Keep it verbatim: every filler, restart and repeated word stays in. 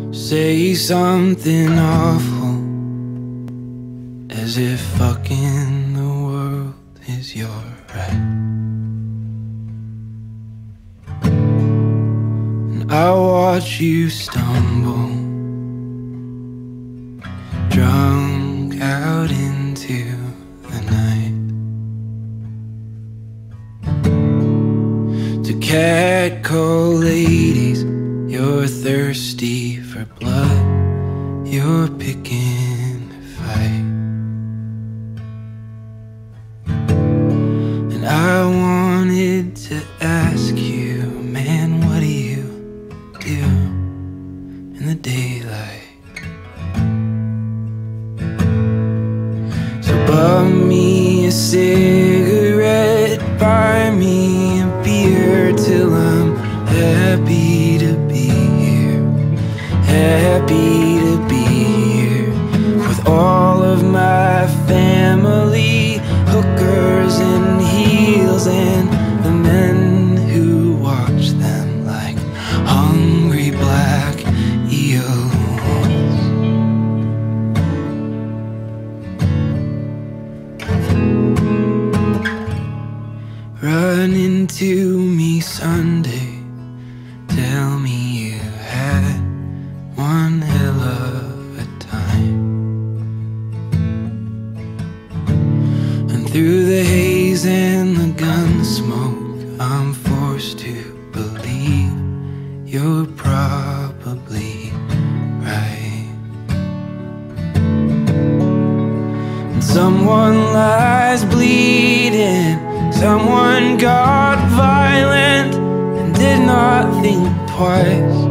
Say something awful, as if fucking the world is your right. And I watch you stumble, drunk out into the night, to catcall ladies. You're thirsty for blood, you're picking a fight. And I wanted to ask you, man, what do you do in the daylight? So bum me a cigarette, buy me a beer, till I'm happy to be here, happy to be here with all of my family, hookers and heels, and the men who watch them like hungry black eels. Run into me Sunday, tell me you had one hell of a time. And through the haze and the gun smoke, I'm forced to believe you're probably right. And someone lies bleeding, someone got violent and did not think twice.